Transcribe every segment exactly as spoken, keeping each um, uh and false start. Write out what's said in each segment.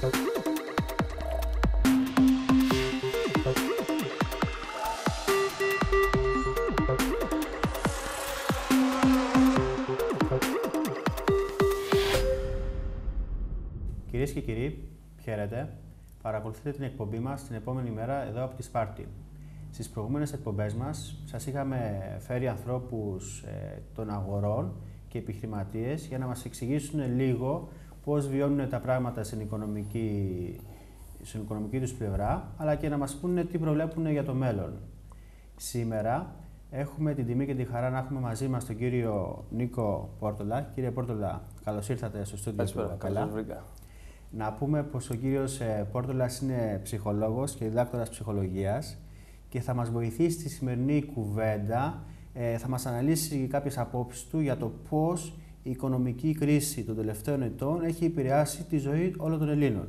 Κυρίες και κύριοι, χαίρετε. Παρακολουθείτε την εκπομπή μας την επόμενη μέρα εδώ από τη Σπάρτη. Στις προηγούμενες εκπομπές μας σας είχαμε φέρει ανθρώπους ε, των αγορών και επιχειρηματίες για να μας εξηγήσουν λίγο πώς βιώνουν τα πράγματα στην οικονομική, στην οικονομική τους πλευρά, αλλά και να μας πούνε τι προβλέπουν για το μέλλον. Σήμερα έχουμε την τιμή και τη χαρά να έχουμε μαζί μας τον κύριο Νίκο Πόρτολα. Κύριε Πόρτολα, καλώς ήρθατε στο στούντιο του Καπέλα. Να πούμε πως ο κύριος Πόρτολας είναι ψυχολόγος και διδάκτορας ψυχολογίας και θα μας βοηθήσει στη σημερινή κουβέντα, ε, θα μας αναλύσει κάποιες απόψεις του για το πώς η οικονομική κρίση των τελευταίων ετών έχει επηρεάσει τη ζωή όλων των Ελλήνων.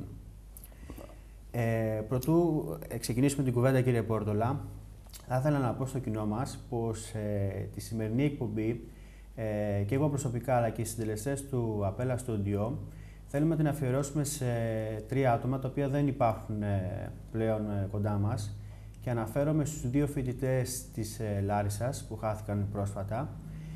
Ε, προτού ξεκινήσουμε την κουβέντα, κύριε Πόρτολα, θα ήθελα να πω στο κοινό μας πως ε, τη σημερινή εκπομπή ε, και εγώ προσωπικά αλλά και οι συντελεστές του Απέλα Studio θέλουμε να την αφιερώσουμε σε τρία άτομα τα οποία δεν υπάρχουν ε, πλέον ε, κοντά μας και αναφέρομαι στους δύο φοιτητές της ε, Λάρισσας που χάθηκαν πρόσφατα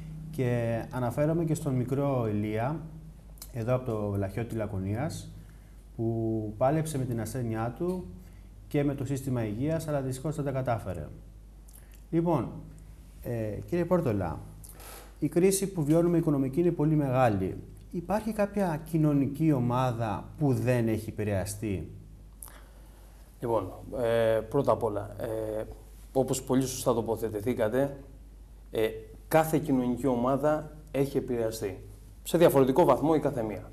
και αναφέρομαι και στον μικρό Ηλία εδώ από το Βλαχιώτη Λακωνίας που πάλεψε με την ασθένειά του και με το σύστημα υγείας αλλά δυστυχώς δεν τα κατάφερε. Λοιπόν, ε, κύριε Πόρτολα, η κρίση που βιώνουμε οικονομική είναι πολύ μεγάλη. Υπάρχει κάποια κοινωνική ομάδα που δεν έχει επηρεαστεί? Λοιπόν, ε, πρώτα απ' όλα, ε, όπως πολύ σωστά τοποθετηθήκατε, ε, κάθε κοινωνική ομάδα έχει επηρεαστεί. Σε διαφορετικό βαθμό η κάθε μία.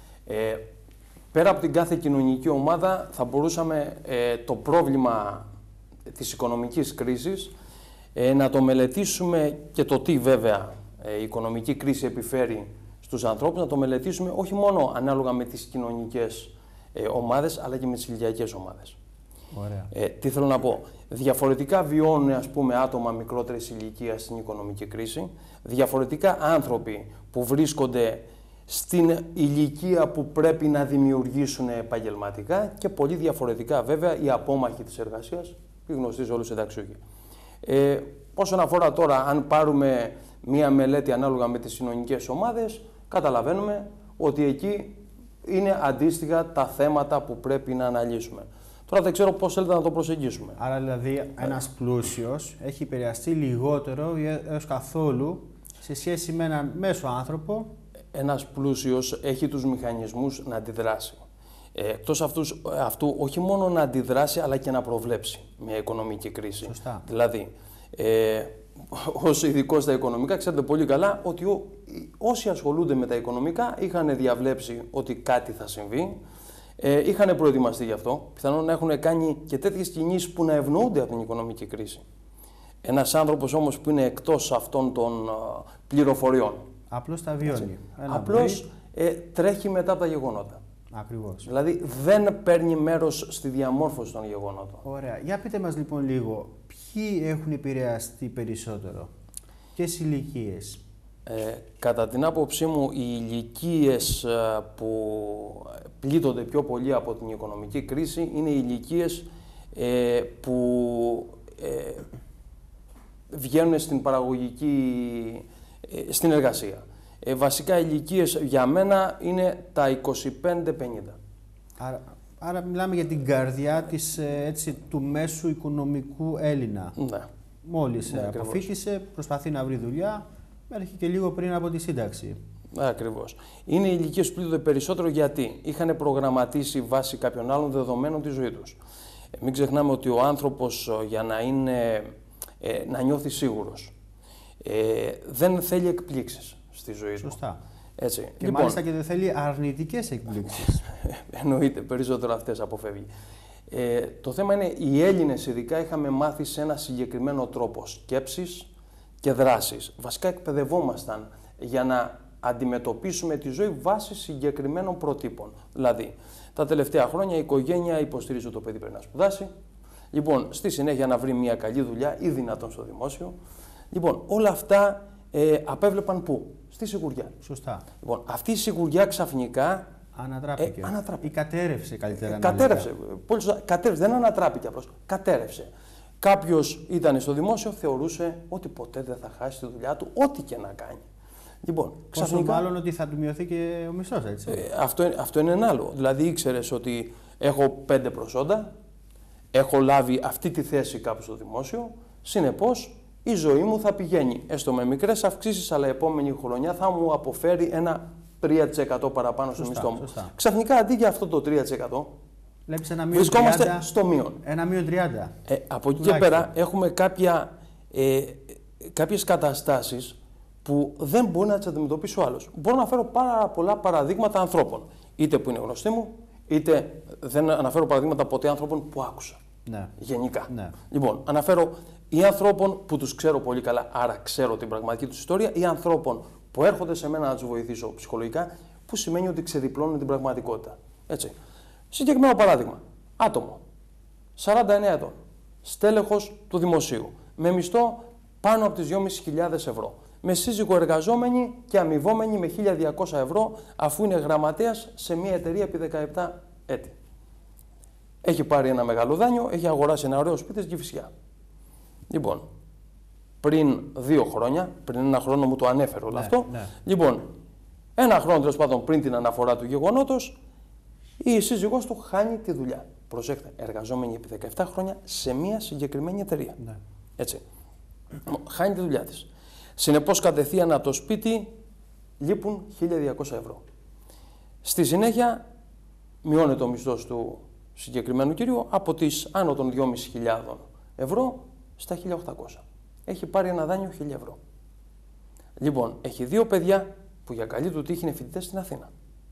Ε, πέρα από την κάθε κοινωνική ομάδα θα μπορούσαμε ε, το πρόβλημα της οικονομικής κρίσης ε, να το μελετήσουμε και το τι βέβαια ε, η οικονομική κρίση επιφέρει στους ανθρώπους, να το μελετήσουμε όχι μόνο ανάλογα με τις κοινωνικές ε, ομάδες, αλλά και με τις ηλικιακές ομάδες. Ωραία. Ε, τι θέλω να πω. Διαφορετικά βιώνουν, ας πούμε, άτομα μικρότερης ηλικίας στην οικονομική κρίση, διαφορετικά άνθρωποι που βρίσκονται στην ηλικία που πρέπει να δημιουργήσουν επαγγελματικά και πολύ διαφορετικά βέβαια οι απόμαχοι της εργασίας, οι γνωστοί σε όλους συνταξιούχοι. Ε, όσον αφορά τώρα, αν πάρουμε μία μελέτη ανάλογα με τις κοινωνικές ομάδες, καταλαβαίνουμε ότι εκεί είναι αντίστοιχα τα θέματα που πρέπει να αναλύσουμε. Τώρα δεν ξέρω πώς θέλετε να το προσεγγίσουμε. Άρα δηλαδή ένας πλούσιος έχει επηρεαστεί λιγότερο ή έως καθόλου σε σχέση με έναν μέσο άνθρωπο. Ένας πλούσιος έχει τους μηχανισμούς να αντιδράσει. Ε, εκτός αυτούς, αυτού όχι μόνο να αντιδράσει αλλά και να προβλέψει μια οικονομική κρίση. Σωστά. Δηλαδή, ε, ως ειδικός στα οικονομικά, ξέρετε πολύ καλά ότι ό, όσοι ασχολούνται με τα οικονομικά είχαν διαβλέψει ότι κάτι θα συμβεί, ε, είχαν προετοιμαστεί γι' αυτό, πιθανόν να έχουν κάνει και τέτοιες κινήσεις που να ευνοούνται από την οικονομική κρίση. Ένας άνθρωπος όμως που είναι εκτός αυτών των uh, πληροφοριών, απλώς τα βιώνει. απλώς ε, τρέχει μετά από τα γεγονότα. Ακριβώς. Δηλαδή δεν παίρνει μέρος στη διαμόρφωση των γεγονότων. Ωραία. Για πείτε μας λοιπόν λίγο, ποιοι έχουν επηρεαστεί περισσότερο, ποιες ηλικίες? Ε, κατά την άποψή μου, οι ηλικίες ε, που πλήττονται πιο πολύ από την οικονομική κρίση είναι οι ηλικίες ε, που ε, βγαίνουν στην παραγωγική, ε, στην εργασία. Ε, βασικά ηλικίες για μένα είναι τα είκοσι πέντε πενήντα. Άρα, άρα μιλάμε για την καρδιά της, έτσι, του μέσου οικονομικού Έλληνα. Ναι. Μόλις ναι, αποφύτησε, προσπαθεί να βρει δουλειά, μέχρι και λίγο πριν από τη σύνταξη. Ακριβώς. Είναι οι ηλικίες που πλήττονται περισσότερο γιατί είχαν προγραμματίσει βάσει κάποιων άλλων δεδομένων τη ζωή τους. Ε, μην ξεχνάμε ότι ο άνθρωπος για να, είναι, ε, να νιώθει σίγουρος ε, δεν θέλει εκπλήξεις στη ζωή Σωστά. του. Έτσι. Και λοιπόν, μάλιστα και δεν θέλει αρνητικές εκπλήξεις. Εννοείται, περισσότερο αυτές αποφεύγει. Ε, το θέμα είναι οι Έλληνες ειδικά είχαμε μάθει σε ένα συγκεκριμένο τρόπο σκέψης και δράσης. Βασικά εκπαιδευόμασταν για να αντιμετωπίσουμε τη ζωή βάσει συγκεκριμένων προτύπων. Δηλαδή, τα τελευταία χρόνια η οικογένεια υποστηρίζει ότι το παιδί πρέπει να σπουδάσει. Λοιπόν, στη συνέχεια να βρει μια καλή δουλειά ή δυνατόν στο δημόσιο. Λοιπόν, όλα αυτά ε, απέβλεπαν πού? Στη σιγουριά. Σωστά. Λοιπόν, αυτή η σιγουριά ξαφνικά Ανατράπηκε. Ε, ανατράπηκε. Ή κατέρευσε καλύτερα. Ε, κατέρευσε. Πολύ σωστά. Κατέρευσε. Δεν ανατράπηκε απλώς. Κατέρευσε. Κάποιος ήταν στο δημόσιο, θεωρούσε ότι ποτέ δεν θα χάσει τη δουλειά του, ό,τι και να κάνει. Λοιπόν, ξαφνικά. Μάλλον ότι θα του μειωθεί και ο μισθός, έτσι. Ε, αυτό, αυτό είναι ένα άλλο. Δηλαδή, ήξερες ότι έχω πέντε προσόντα, έχω λάβει αυτή τη θέση κάπου στο δημόσιο, συνεπώς η ζωή μου θα πηγαίνει έστω με μικρές αυξήσεις, αλλά η επόμενη χρονιά θα μου αποφέρει ένα τρία τοις εκατό παραπάνω στο μισθό μου. Σωστά. Ξαφνικά αντί για αυτό το τρία τοις εκατό, ένα βρισκόμαστε τριάντα, στο μείον. Ένα μείον τριάντα. Ε, από εκεί και πέρα έχουμε κάποια, ε, κάποιες καταστάσεις που δεν μπορεί να τις αντιμετωπίσει ο άλλος. Μπορώ να φέρω πάρα πολλά παραδείγματα ανθρώπων, είτε που είναι γνωστοί μου, είτε δεν αναφέρω παραδείγματα ποτέ ανθρώπων που άκουσα. Ναι. Γενικά. Ναι. Λοιπόν, αναφέρω ή ανθρώπων που τους ξέρω πολύ καλά, άρα ξέρω την πραγματική τους ιστορία, ή ανθρώπων που έρχονται σε μένα να τους βοηθήσω ψυχολογικά, που σημαίνει ότι ξεδιπλώνουν την πραγματικότητα. Έτσι. Συγκεκριμένο παράδειγμα. Άτομο. σαράντα εννέα ετών. Στέλεχος του δημοσίου. Με μισθό πάνω από τις δυόμισι χιλιάδες ευρώ. Με σύζυγο εργαζόμενη και αμοιβόμενη με χίλια διακόσια ευρώ, αφού είναι γραμματέας σε μια εταιρεία επί δεκαεπτά έτη. Έχει πάρει ένα μεγάλο δάνειο, έχει αγοράσει ένα ωραίο σπίτι στην Κηφισιά. Λοιπόν, πριν δύο χρόνια, πριν ένα χρόνο μου το ανέφερε όλο ναι, αυτό. Ναι. Λοιπόν, ένα χρόνο τέλος πάντων πριν την αναφορά του γεγονότος, η σύζυγός του χάνει τη δουλειά. Προσέξτε, εργαζόμενη επί δεκαεπτά χρόνια σε μια συγκεκριμένη εταιρεία. Ναι. Έτσι. Χάνει τη δουλειά της. Συνεπώς, κατευθείαν από το σπίτι λείπουν χίλια διακόσια ευρώ. Στη συνέχεια, μειώνεται ο μισθός του συγκεκριμένου κυρίου από τις άνω των δυόμισι χιλιάδες ευρώ στα χίλια οκτακόσια. Έχει πάρει ένα δάνειο χίλια ευρώ. Λοιπόν, έχει δύο παιδιά που για καλή του τύχη είναι φοιτητές στην Αθήνα.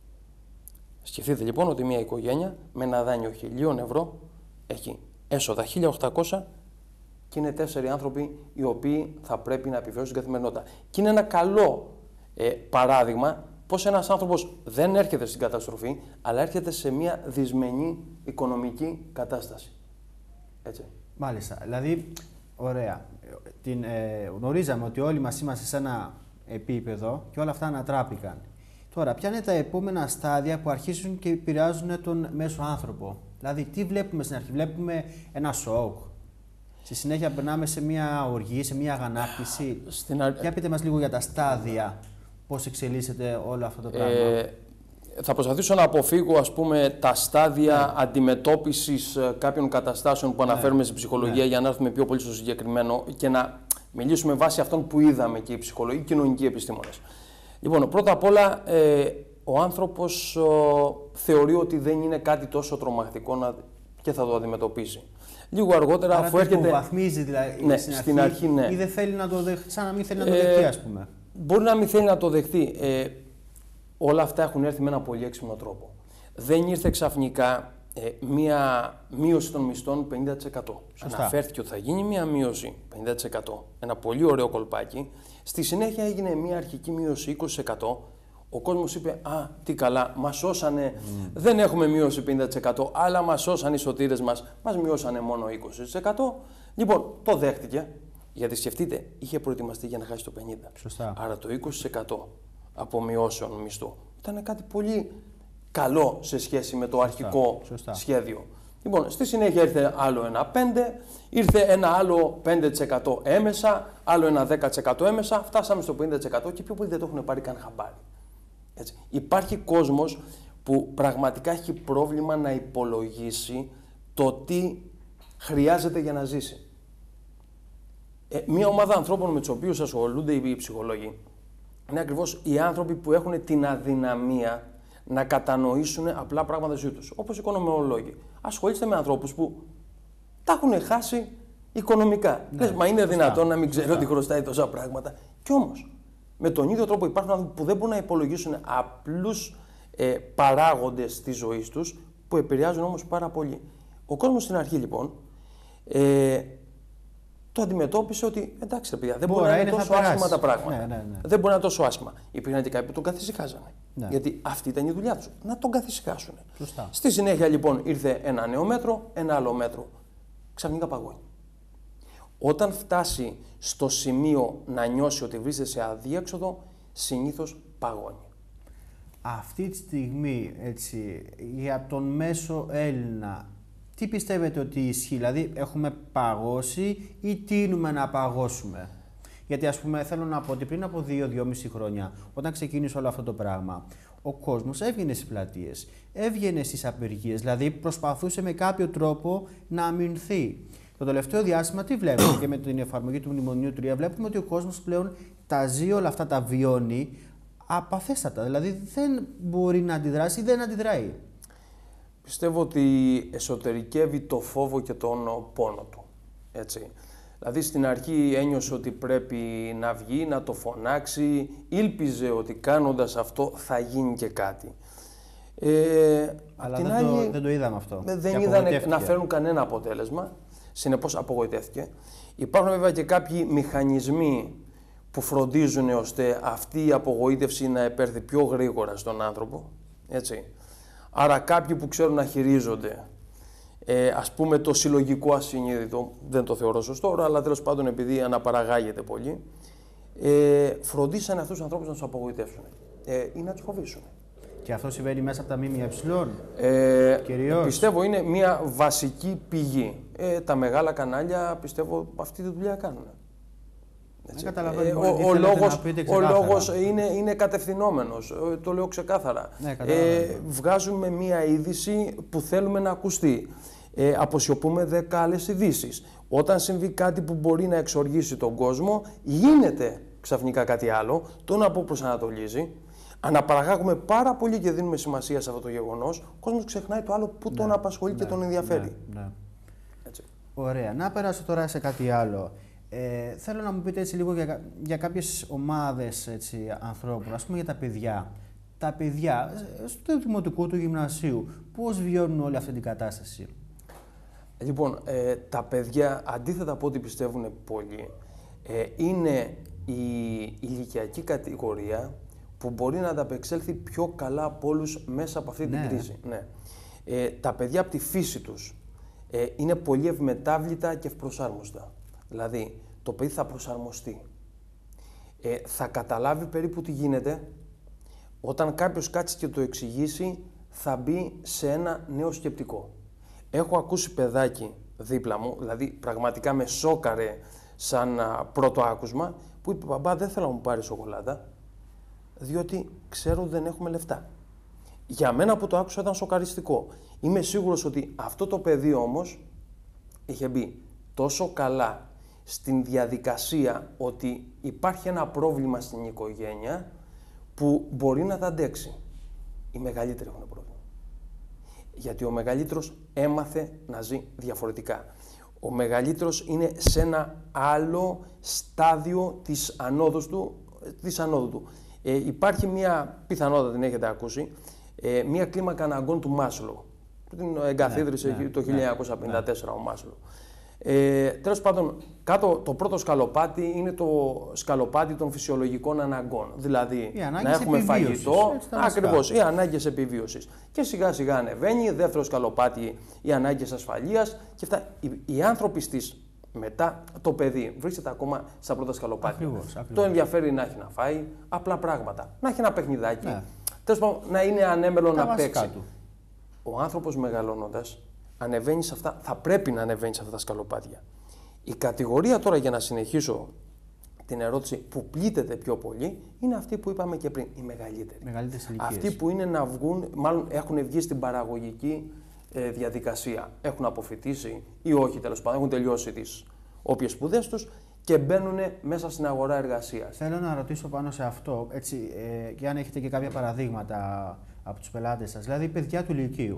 Σκεφτείτε λοιπόν ότι μια οικογένεια με ένα δάνειο χιλίων ευρώ έχει έσοδα χίλια οκτακόσια και είναι τέσσερι άνθρωποι οι οποίοι θα πρέπει να επιβιώσουν στην καθημερινότητα. Και είναι ένα καλό ε, παράδειγμα πως ένας άνθρωπος δεν έρχεται στην καταστροφή, αλλά έρχεται σε μια δυσμενή οικονομική κατάσταση. Έτσι. Μάλιστα. Δηλαδή, ωραία. Την, ε, γνωρίζαμε ότι όλοι μας είμαστε σε ένα επίπεδο και όλα αυτά ανατράπηκαν. Τώρα, ποια είναι τα επόμενα στάδια που αρχίζουν και επηρεάζουν τον μέσο άνθρωπο? Δηλαδή, τι βλέπουμε στην αρχή? Βλέπουμε ένα σοκ. Στη συνέχεια περνάμε σε μια οργή, σε μια αγανάκτηση. Στην αρ... Για πείτε μας λίγο για τα στάδια, πώς εξελίσσεται όλο αυτό το πράγμα. Ε, θα προσπαθήσω να αποφύγω, ας πούμε, τα στάδια ναι. αντιμετώπισης κάποιων καταστάσεων που αναφέρουμε ναι. στην ψυχολογία, ναι. για να έρθουμε πιο πολύ στο συγκεκριμένο και να μιλήσουμε βάσει αυτών που είδαμε και οι ψυχολογοί και οι κοινωνικοί επιστήμονες. Λοιπόν, πρώτα απ' όλα, ε, ο άνθρωπος ο, θεωρεί ότι δεν είναι κάτι τόσο τρομακτικό να, και θα το αντιμετωπίσει. Λίγο αργότερα, άρα αφού έρχεται. Το υποβαθμίζει δηλαδή ναι, στην, στην αρχή, αρχή, ναι. ή δεν θέλει να το δεχτεί, σαν να μην θέλει να το δεχτεί, ε, ας πούμε. Μπορεί να μην θέλει να το δεχτεί. Ε, όλα αυτά έχουν έρθει με ένα πολύ έξυπνο τρόπο. Δεν ήρθε ξαφνικά ε, μία μείωση των μισθών πενήντα τοις εκατό. Αναφέρθηκε ότι θα γίνει μία μείωση πενήντα τοις εκατό. Ένα πολύ ωραίο κολπάκι. Στη συνέχεια έγινε μία αρχική μείωση είκοσι τοις εκατό. Ο κόσμος είπε, α, τι καλά, μας σώσανε, mm. δεν έχουμε μείωση πενήντα τοις εκατό, αλλά μας σώσανε οι σωτήρες μας, μας μειώσανε μόνο είκοσι τοις εκατό. Λοιπόν, το δέχτηκε, γιατί σκεφτείτε, είχε προετοιμαστεί για να χάσει το πενήντα τοις εκατό. Σωστά. Άρα το είκοσι τοις εκατό από μειώσεων μισθού ήταν κάτι πολύ καλό σε σχέση με το αρχικό Σωστά. σχέδιο. Λοιπόν, στη συνέχεια ήρθε άλλο ένα πέντε τοις εκατό, ήρθε ένα άλλο πέντε τοις εκατό έμεσα, άλλο ένα δέκα τοις εκατό έμεσα, φτάσαμε στο πενήντα τοις εκατό και πιο πολύ δεν το έχουν πάρει καν χαμπάρι. Έτσι. Υπάρχει κόσμος που πραγματικά έχει πρόβλημα να υπολογίσει το τι χρειάζεται για να ζήσει. Ε, μία ομάδα ανθρώπων με τους οποίους ασχολούνται οι ψυχολόγοι είναι ακριβώς οι άνθρωποι που έχουν την αδυναμία να κατανοήσουν απλά πράγματα στη ζωή τους. Όπως οι οικονομολόγοι. Ασχολείστε με ανθρώπους που τα έχουν χάσει οικονομικά. Ναι, Λες, μα είναι σωστά, δυνατόν να μην ξέρει ότι χρωστάει τόσα πράγματα. Κι όμως, με τον ίδιο τρόπο υπάρχουν άνθρωποι που δεν μπορούν να υπολογίσουν απλούς ε, παράγοντες της ζωής τους, που επηρεάζουν όμως πάρα πολύ. Ο κόσμος στην αρχή λοιπόν ε, το αντιμετώπισε ότι εντάξει ρε παιδιά, δεν μπορεί, μπορεί να είναι τόσο άσχημα τα πράγματα. Ναι, ναι, ναι. Δεν μπορεί να είναι τόσο άσχημα. Υπήρχαν και κάποιοι που τον καθησυχάζανε. Ναι. Γιατί αυτή ήταν η δουλειά τους, να τον καθησυχάσουν. Σωστά. Στη συνέχεια λοιπόν ήρθε ένα νέο μέτρο, ένα άλλο μέτρο. Ξαφνικά παγώνει. Όταν φτάσει στο σημείο να νιώσει ότι βρίσκεται σε αδίέξοδο, συνήθως παγώνει. αυτή τη στιγμή, έτσι, για τον μέσο Έλληνα, τι πιστεύετε ότι ισχύει? Δηλαδή, έχουμε παγώσει ή τείνουμε να παγώσουμε? Γιατί, ας πούμε, θέλω να πω ότι πριν από δύο με δυόμισι χρόνια, όταν ξεκίνησε όλο αυτό το πράγμα, ο κόσμος έβγαινε στις πλατείες, έβγαινε στις απεργίες, δηλαδή προσπαθούσε με κάποιο τρόπο να αμυνθεί. Το τελευταίο διάστημα τι βλέπουμε? Και με την εφαρμογή του Μνημονίου τρία βλέπουμε ότι ο κόσμος πλέον τα ζει όλα αυτά, τα βιώνει απαθέστατα. Δηλαδή δεν μπορεί να αντιδράσει, δεν αντιδράει. Πιστεύω ότι εσωτερικεύει το φόβο και τον πόνο του. Έτσι. Δηλαδή στην αρχή ένιωσε ότι πρέπει να βγει, να το φωνάξει, ήλπιζε ότι κάνοντας αυτό θα γίνει και κάτι. Ε, Αλλά δεν, άλλη, το, δεν το είδαμε αυτό. Δεν είδανε να φέρουν κανένα αποτέλεσμα, συνεπώς απογοητεύτηκε. Υπάρχουν βέβαια και κάποιοι μηχανισμοί που φροντίζουν ώστε αυτή η απογοήτευση να επέρθει πιο γρήγορα στον άνθρωπο. Έτσι. Άρα κάποιοι που ξέρουν να χειρίζονται, ε, ας πούμε το συλλογικό ασυνείδητο, δεν το θεωρώ σωστό, αλλά τέλος πάντων επειδή αναπαραγάγεται πολύ, ε, φροντίσανε αυτούς τους ανθρώπους να τους απογοητεύσουν ε, ή να τους φοβήσουν. Και αυτό συμβαίνει μέσα από τα ΜΜΕ, ε, κυρίως. Πιστεύω είναι μια βασική πηγή. Ε, τα μεγάλα κανάλια πιστεύω αυτή τη δουλειά κάνουν. Ε, ο ο λόγος, ο λόγος είναι, είναι κατευθυνόμενος, το λέω ξεκάθαρα. Ναι, ε, βγάζουμε μία είδηση που θέλουμε να ακουστεί. Ε, αποσιωπούμε δέκα άλλες ειδήσεις. Όταν συμβεί κάτι που μπορεί να εξοργήσει τον κόσμο, γίνεται ξαφνικά κάτι άλλο, τον αποπροσανατολίζει. Αναπαραγάγουμε πάρα πολύ και δίνουμε σημασία σε αυτό το γεγονός. Ο κόσμος ξεχνάει το άλλο που ναι, τον απασχολεί ναι, και τον ενδιαφέρει. Ναι, ναι. Έτσι. Ωραία. Να περάσω τώρα σε κάτι άλλο. Ε, θέλω να μου πείτε έτσι λίγο για, για κάποιες ομάδες έτσι, ανθρώπων, ας πούμε για τα παιδιά. Τα παιδιά στο δημοτικό του γυμνασίου, πώς βιώνουν όλη αυτή την κατάσταση? Λοιπόν, ε, τα παιδιά, αντίθετα από ό,τι πιστεύουν πολλοί, ε, είναι η ηλικιακή κατηγορία που μπορεί να ανταπεξέλθει πιο καλά από όλους μέσα από αυτή την ναι. κρίση. Ναι. Ε, τα παιδιά από τη φύση τους ε, είναι πολύ ευμετάβλητα και ευπροσάρμοστα. Δηλαδή, το παιδί θα προσαρμοστεί. Ε, θα καταλάβει περίπου τι γίνεται. Όταν κάποιος κάτσει και το εξηγήσει, θα μπει σε ένα νέο σκεπτικό. Έχω ακούσει παιδάκι δίπλα μου, δηλαδή πραγματικά με σόκαρε σαν α, πρώτο άκουσμα, που είπε «Μπαμπά, δεν θέλω να μου πάρει σοκολάτα, διότι ξέρω δεν έχουμε λεφτά». Για μένα που το άκουσα ήταν σοκαριστικό. Είμαι σίγουρος ότι αυτό το παιδί όμως είχε μπει τόσο καλά στην διαδικασία ότι υπάρχει ένα πρόβλημα στην οικογένεια που μπορεί να τα αντέξει. Οι μεγαλύτεροι έχουν πρόβλημα. Γιατί ο μεγαλύτερος έμαθε να ζει διαφορετικά. Ο μεγαλύτερος είναι σε ένα άλλο στάδιο της ανόδου του. Της ανόδου του. Ε, υπάρχει μια πιθανότητα, την έχετε ακούσει, ε, μια κλίμακα αναγκών του Μάσλο. Την εγκαθίδρυσε ναι, ναι, το χίλια εννιακόσια πενήντα τέσσερα ναι. ο Μάσλο. Ε, τέλος πάντων, κάτω το πρώτο σκαλοπάτι είναι το σκαλοπάτι των φυσιολογικών αναγκών. Δηλαδή, να έχουμε φαγητό, ακριβώς, οι ανάγκες επιβίωσης. Και σιγά σιγά ανεβαίνει, δεύτερο σκαλοπάτι, οι ανάγκες ασφαλείας. Και αυτά, οι, οι άνθρωποι στις, μετά το παιδί βρίσκεται ακόμα στα πρώτα σκαλοπάτια. Ακριβώς, ακριβώς. Το ενδιαφέρει να έχει να φάει, απλά πράγματα. Να έχει ένα παιχνιδάκι. Ναι. Τέλος πάντων, να είναι ανέμελο να παίξει. Του. Ο άνθρωπος μεγαλώνοντας, ανεβαίνει σε αυτά, θα πρέπει να ανεβαίνει σε αυτά τα σκαλοπάτια. Η κατηγορία τώρα, για να συνεχίσω την ερώτηση, που πλήττεται πιο πολύ, είναι αυτή που είπαμε και πριν, οι μεγαλύτεροι. Αυτοί που είναι να βγουν, μάλλον έχουν βγει στην παραγωγική ε, διαδικασία. Έχουν αποφοιτήσει ή όχι, τέλος πάντων, έχουν τελειώσει τις όποιες σπουδές τους και μπαίνουν μέσα στην αγορά εργασίας. Θέλω να ρωτήσω πάνω σε αυτό, έτσι, ε, και αν έχετε και κάποια παραδείγματα από τους πελάτες σας, δηλαδή παιδιά του Λυκείου.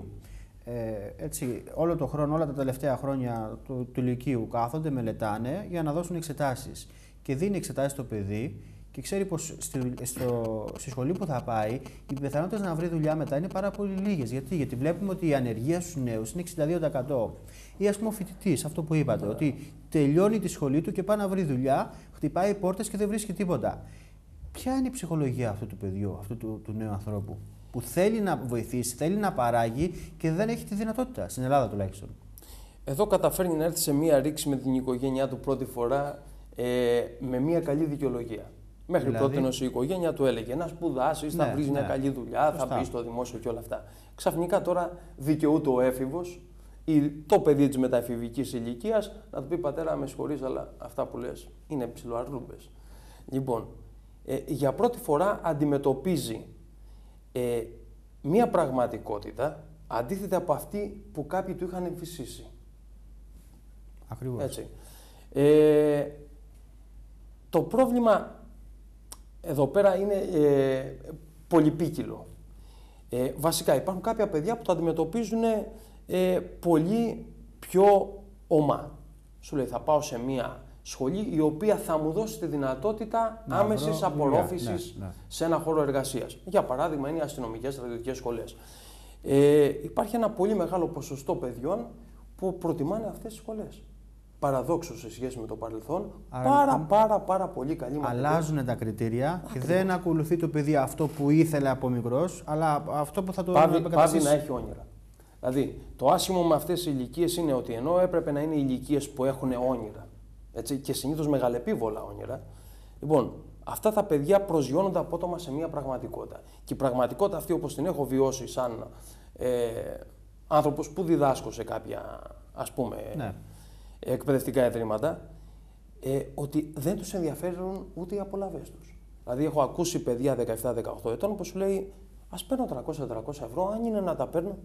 Ε, έτσι, όλο το χρόνο, όλα τα τελευταία χρόνια του, του Λυκείου κάθονται, μελετάνε για να δώσουν εξετάσεις. Και δίνει εξετάσεις στο παιδί και ξέρει πως στη, στο, στη σχολή που θα πάει οι πιθανότητες να βρει δουλειά μετά είναι πάρα πολύ λίγες. Γιατί, Γιατί βλέπουμε ότι η ανεργία στους νέους είναι εξήντα δύο τοις εκατό. Ή ας πούμε ο φοιτητής, αυτό που είπατε, yeah. ότι τελειώνει τη σχολή του και πάει να βρει δουλειά, χτυπάει πόρτες και δεν βρίσκει τίποτα. Ποια είναι η ψυχολογία αυτού του παιδιού, αυτού του, του νέου ανθρώπου, που θέλει να βοηθήσει, θέλει να παράγει και δεν έχει τη δυνατότητα, στην Ελλάδα τουλάχιστον? Εδώ καταφέρνει να έρθει σε μία ρήξη με την οικογένειά του πρώτη φορά ε, με μία καλή δικαιολογία. Μέχρι δηλαδή... πρώτη η οικογένεια του έλεγε να σπουδάσεις, ναι, θα βρεις ναι. μια καλή δουλειά, Φωστά. θα μπεις στο δημόσιο και όλα αυτά. Ξαφνικά τώρα δικαιούται ο έφηβος ή το παιδί της μεταεφηβικής ηλικίας να του πει πατέρα, με συγχωρείς, αλλά αυτά που λες είναι ψιλοαρλούμπες. Λοιπόν, ε, για πρώτη φορά αντιμετωπίζει ε, μία πραγματικότητα αντίθετα από αυτή που κάποιοι του είχαν εμφυσίσει. Ακριβώς. Έτσι. Ε, το πρόβλημα εδώ πέρα είναι ε, πολυπίκυλο. Ε, βασικά υπάρχουν κάποια παιδιά που το αντιμετωπίζουν ε, πολύ πιο ομά. Σου λέει θα πάω σε μία σχολή η οποία θα μου δώσει τη δυνατότητα να άμεσης βρω, απορρόφησης ναι, ναι. σε ένα χώρο εργασίας. Για παράδειγμα είναι οι αστυνομικές στρατιωτικές σχολές. Ε, υπάρχει ένα πολύ μεγάλο ποσοστό παιδιών που προτιμάνε αυτές τις σχολές. Παραδόξως σε σχέση με το παρελθόν, Άρα, πάρα, πάρα πάρα πάρα πολύ καλή μαθητές. Αλλάζουν τα κριτήρια Ακριβώς. και δεν ακολουθεί το παιδί αυτό που ήθελε από μικρός, αλλά αυτό που θα το επεκαταστήσει. Πάβει να έχει όνειρα. Δηλαδή, το άσχημο με αυτές τις ηλικίες είναι ότι ενώ έπρεπε να είναι ηλικίες που έχουν όνειρα, έτσι, και συνήθως μεγαλεπίβολα όνειρα, λοιπόν, αυτά τα παιδιά προσγειώνονται απότομα σε μια πραγματικότητα. Και η πραγματικότητα αυτή, όπως την έχω βιώσει σαν ε, άνθρωπος που διδάσκω σε κάποια, ας πούμε, ναι. εκπαιδευτικά ιδρύματα, ε, ότι δεν τους ενδιαφέρουν ούτε οι απολαυές τους. Δηλαδή, έχω ακούσει παιδιά δεκαεπτά δεκαοκτώ ετών που σου λέει ας παίρνω τριακόσια με τετρακόσια ευρώ, αν είναι να τα παίρνω.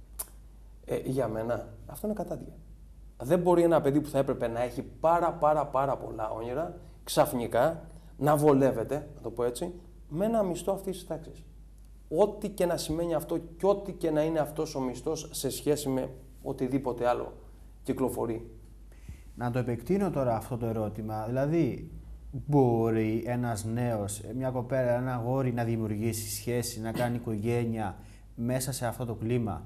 Ε, για μένα, αυτό είναι κατάδια. Δεν μπορεί ένα παιδί που θα έπρεπε να έχει πάρα πάρα πάρα πολλά όνειρα, ξαφνικά να βολεύεται, να το πω έτσι, με ένα μισθό αυτής της τάξης. Ό,τι και να σημαίνει αυτό και ό,τι και να είναι αυτός ο μισθός σε σχέση με οτιδήποτε άλλο κυκλοφορεί. Να το επεκτείνω τώρα αυτό το ερώτημα. Δηλαδή, μπορεί ένας νέος, μια κοπέλα, ένα αγόρι να δημιουργήσει σχέση, να κάνει οικογένεια μέσα σε αυτό το κλίμα?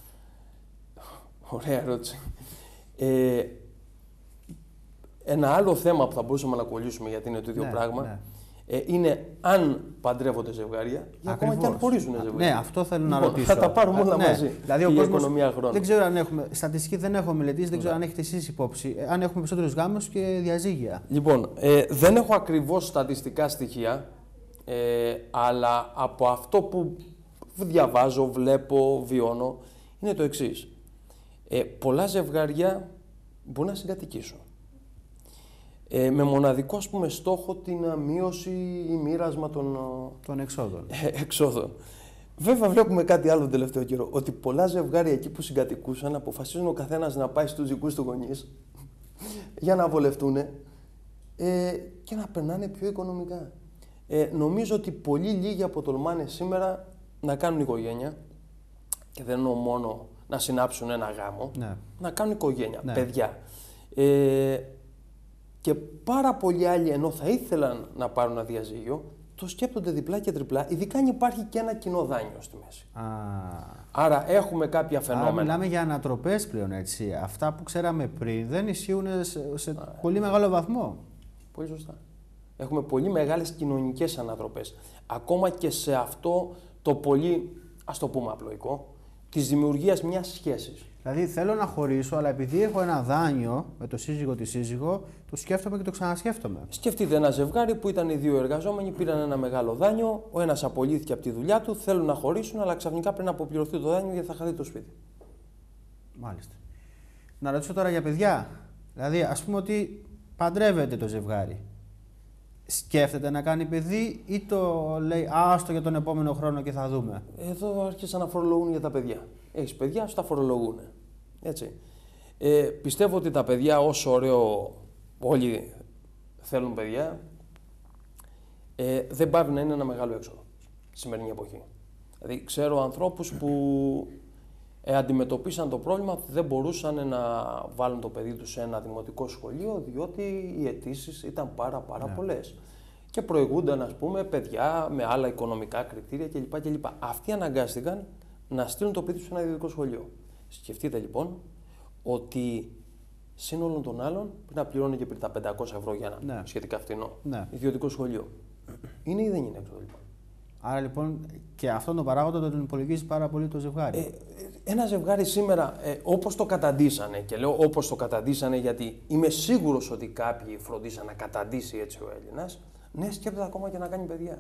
Ωραία ερώτηση. Ε, ένα άλλο θέμα που θα μπορούσαμε να κολλήσουμε, γιατί είναι το ίδιο ναι, πράγμα, ναι. Ε, είναι αν παντρεύονται ζευγάρια ή ακόμα και αν χωρίζουν ζευγάρια. Ναι, αυτό θέλω να λοιπόν, ρωτήσω. Θα τα πάρουμε όλα ναι. μαζί. Δηλαδή, και ο η κόσμος, οικονομία χρόνου. Δεν ξέρω αν έχουμε. Στατιστική δεν έχω μελετήσει, δεν ναι. ξέρω αν έχετε εσείς υπόψη. Αν έχουμε περισσότερους γάμους και διαζύγια. Λοιπόν, ε, δεν έχω ακριβώς στατιστικά στοιχεία, ε, αλλά από αυτό που διαβάζω, βλέπω, βιώνω, είναι το εξής. Ε, πολλά ζευγάρια μπορούν να συγκατοικήσουν. Ε, με μοναδικό, ας πούμε, στόχο την μείωση ή μοίρασμα των, των εξόδων. Ε, εξόδων. Βέβαια, βλέπουμε κάτι άλλο τον τελευταίο καιρό. Ότι πολλά ζευγάρια εκεί που συγκατοικούσαν αποφασίζουν ο καθένας να πάει στους δικούς του γονείς για να βολευτούν ε, και να περνάνε πιο οικονομικά. Ε, νομίζω ότι πολύ λίγοι αποτολμάνε σήμερα να κάνουν οικογένεια και δεν εννοώ μόνο να συνάψουν ένα γάμο, ναι. να κάνουν οικογένεια, ναι. παιδιά. Ε, και πάρα πολλοί άλλοι, ενώ θα ήθελαν να πάρουν ένα διαζύγιο, το σκέπτονται διπλά και τριπλά, ειδικά αν υπάρχει και ένα κοινό δάνειο στη μέση. Α. Άρα έχουμε κάποια φαινόμενα. Άρα μιλάμε για ανατροπές πλέον, έτσι. Αυτά που ξέραμε πριν δεν ισχύουν σε, σε Α, πολύ μεγάλο βαθμό. Πολύ σωστά. Έχουμε πολύ μεγάλες κοινωνικές ανατροπές. Ακόμα και σε αυτό το πολύ, ας το πούμε απλοϊκό, της δημιουργίας μιας σχέσης. Δηλαδή θέλω να χωρίσω, αλλά επειδή έχω ένα δάνειο με το σύζυγο τη σύζυγο, το σκέφτομαι και το ξανασκέφτομαι. Σκεφτείτε ένα ζευγάρι που ήταν οι δύο εργαζόμενοι, πήραν ένα μεγάλο δάνειο, ο ένας απολύθηκε από τη δουλειά του, θέλουν να χωρίσουν, αλλά ξαφνικά πρέπει να αποπληρωθεί το δάνειο γιατί θα χαθεί το σπίτι. Μάλιστα. Να ρωτήσω τώρα για παιδιά. Δηλαδή, ας πούμε ότι παντρεύεται το ζευγάρι. Σκέφτεται να κάνει παιδί ή το λέει άστο για τον επόμενο χρόνο και θα δούμε? Εδώ άρχισαν να φορολογούν για τα παιδιά. Έχεις παιδιά, σου τα φορολογούν. Έτσι. Ε, πιστεύω ότι τα παιδιά, όσο ωραίο όλοι θέλουν παιδιά, ε, δεν πάβει να είναι ένα μεγάλο έξοδο στη σημερινή εποχή. Δηλαδή, ξέρω ανθρώπους που ε, αντιμετωπίσαν το πρόβλημα ότι δεν μπορούσαν να βάλουν το παιδί τους σε ένα δημοτικό σχολείο, διότι οι αιτήσεις ήταν πάρα πάρα ναι. πολλές. Και προηγούνταν, ας πούμε, παιδιά με άλλα οικονομικά κριτήρια κλπ. κλπ. Αυτοί αναγκάστηκαν να στείλουν το παιδί τους σε ένα ιδιωτικό σχολείο. Σκεφτείτε λοιπόν ότι σύνολον των άλλων πρέπει να πληρώνει και πριν τα πεντακόσια ευρώ για ένα ναι. σχετικά φθηνό ναι. ιδιωτικό σχολείο. Είναι ή δεν είναι έξοδο λοιπόν? Άρα λοιπόν και αυτόν τον παράγοντα τον υπολογίζει πάρα πολύ το ζευγάρι. Ε, ένα ζευγάρι σήμερα, ε, όπως το καταντήσανε, και λέω όπως το καταντήσανε γιατί είμαι σίγουρος ότι κάποιοι φροντίσαν να καταντήσει έτσι ο Έλληνας, ναι, σκέφτεται ακόμα και να κάνει παιδιά.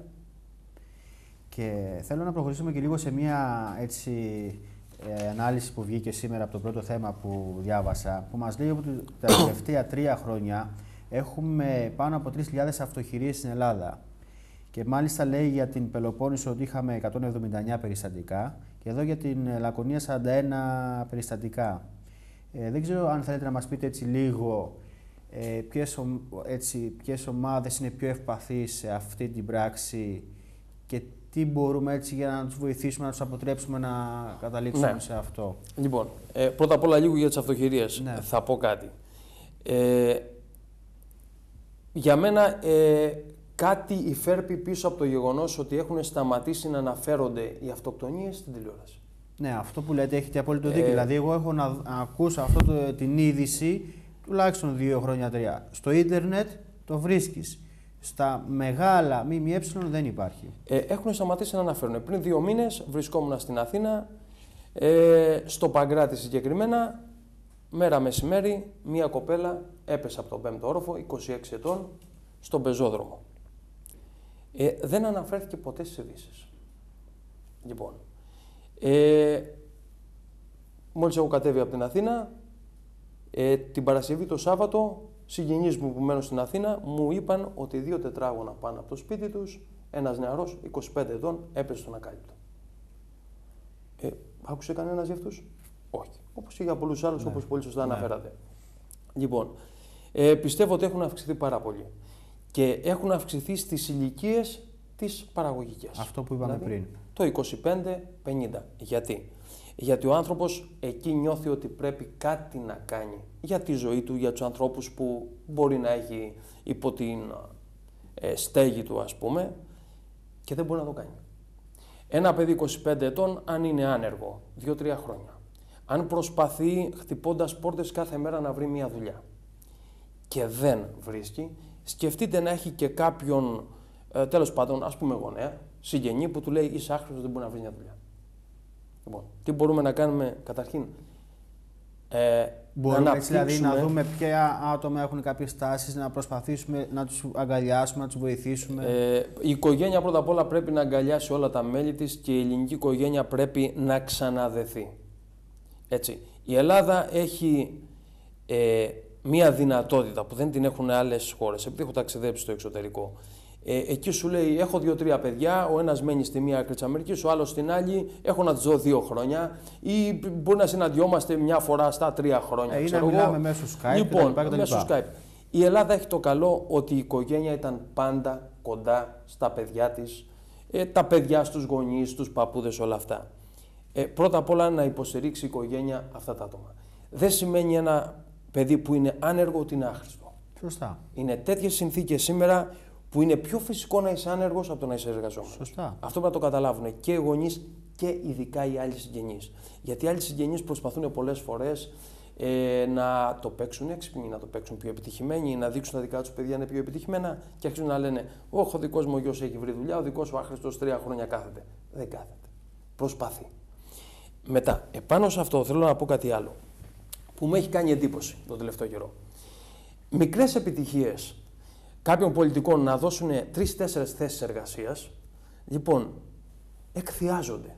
Και θέλω να προχωρήσουμε και λίγο σε μια έτσι, ε, ανάλυση που βγήκε σήμερα από το πρώτο θέμα που διάβασα, που μας λέει ότι τα τελευταία τρία χρόνια έχουμε πάνω από τρεις χιλιάδες αυτοχειρίες στην Ελλάδα. Και μάλιστα λέει για την Πελοπόννησο ότι είχαμε εκατόν εβδομήντα εννέα περιστατικά και εδώ για την Λακωνία σαράντα ένα περιστατικά. Ε, δεν ξέρω αν θέλετε να μας πείτε έτσι λίγο ε, ποιες, έτσι, ποιες ομάδες είναι πιο ευπαθείς σε αυτή την πράξη και τι μπορούμε έτσι για να τους βοηθήσουμε, να τους αποτρέψουμε να καταλήξουμε ναι. σε αυτό. Λοιπόν, ε, πρώτα απ' όλα λίγο για τις αυτοχειρίες ναι. θα πω κάτι. Ε, για μένα ε, κάτι υφέρπει πίσω από το γεγονός ότι έχουν σταματήσει να αναφέρονται οι αυτοκτονίες στην τηλεόραση. Ναι, αυτό που λέτε έχετε απόλυτο δίκιο. Ε, δηλαδή, εγώ έχω να, να ακούσω αυτό το, την είδηση τουλάχιστον δύο χρόνια, τρία. Στο ίντερνετ το βρίσκεις. Στα μεγάλα ΜΜΕ δεν υπάρχει. Ε, έχουν σταματήσει να αναφέρουν. Πριν δύο μήνες βρισκόμουν στην Αθήνα, ε, στο Παγκράτη συγκεκριμένα, μέρα μεσημέρι, μία κοπέλα έπεσε από τον πέμπτο όροφο, είκοσι έξι ετών, στον πεζόδρομο. Ε, δεν αναφέρθηκε ποτέ στις ειδήσεις. Λοιπόν, ε, μόλις έχω κατέβει από την Αθήνα, ε, την Παρασκευή το Σάββατο, συγγενείς μου που μένουν στην Αθήνα μου είπαν ότι δύο τετράγωνα πάνω από το σπίτι τους, ένας νεαρός είκοσι πέντε ετών έπεσε στον ακάλυπτο. Ε, άκουσε κανένας για αυτούς? Όχι. Όπως και για πολλούς άλλους, ναι. όπως πολύ σωστά ναι. αναφέρατε. Λοιπόν, ε, πιστεύω ότι έχουν αυξηθεί πάρα πολύ. Και έχουν αυξηθεί στις ηλικίες τις παραγωγικές. Αυτό που είπαμε δηλαδή, πριν. Το είκοσι πέντε πενήντα. Γιατί? Γιατί ο άνθρωπος εκεί νιώθει ότι πρέπει κάτι να κάνει για τη ζωή του, για τους ανθρώπους που μπορεί να έχει υπό την ε, στέγη του, ας πούμε, και δεν μπορεί να το κάνει. Ένα παιδί είκοσι πέντε ετών, αν είναι άνεργο, δύο τρία χρόνια, αν προσπαθεί χτυπώντας πόρτες κάθε μέρα να βρει μια δουλειά και δεν βρίσκει, σκεφτείτε να έχει και κάποιον, ε, τέλος πάντων, ας πούμε γονέα, συγγενή που του λέει είσαι άχρηστος, δεν μπορεί να βρει μια δουλειά. Λοιπόν, τι μπορούμε να κάνουμε καταρχήν? Ε, μπορούμε να έτσι, δηλαδή να δούμε ποια άτομα έχουν κάποιες τάσεις, να προσπαθήσουμε να τους αγκαλιάσουμε, να τους βοηθήσουμε. Ε, η οικογένεια πρώτα απ' όλα πρέπει να αγκαλιάσει όλα τα μέλη της και η ελληνική οικογένεια πρέπει να ξαναδεθεί. Έτσι, η Ελλάδα έχει ε, μία δυνατότητα που δεν την έχουν άλλες χώρες, επειδή έχω ταξιδέψει στο εξωτερικό. Ε, εκεί σου λέει: έχω δύο-τρία παιδιά, ο ένας μένει στη μία άκρη της Αμερικής, ο άλλος στην άλλη, έχω να τους δω δύο χρόνια, ή μπορεί να συναντιόμαστε μια φορά στα τρία χρόνια. Ε, ή να μιλάμε μέσω Skype. Λοιπόν, και τα μέσω Skype. Η Ελλάδα έχει το καλό ότι η οικογένεια ήταν πάντα κοντά στα παιδιά της, ε, τα παιδιά στους γονείς, στους παππούδες, όλα αυτά. Ε, πρώτα απ' όλα να υποστηρίξει η οικογένεια αυτά τα άτομα. Δεν σημαίνει ένα παιδί που είναι άνεργο ότι είναι άχρηστο. Σωστά. Είναι τέτοιες συνθήκες σήμερα που είναι πιο φυσικό να είσαι άνεργος από το να είσαι εργαζόμενος. Σωστά. Αυτό πρέπει να το καταλάβουν και οι γονείς και ειδικά οι άλλοι συγγενείς. Γιατί οι άλλοι συγγενείς προσπαθούν πολλές φορές ε, να το παίξουν έξυπνοι, να το παίξουν πιο επιτυχημένοι, να δείξουν τα δικά τους παιδιά είναι πιο επιτυχημένα και αρχίζουν να λένε: όχι, ο δικός μου ο γιος έχει βρει δουλειά, ο δικός σου άχρηστος τρία χρόνια κάθεται. Δεν κάθεται. Προσπαθεί. Μετά, επάνω σε αυτό θέλω να πω κάτι άλλο που μου έχει κάνει εντύπωση τον τελευταίο καιρό. Μικρές επιτυχίες κάποιων πολιτικών να δώσουν τρεις-τέσσερις θέσεις εργασίας, λοιπόν, εκθιάζονται.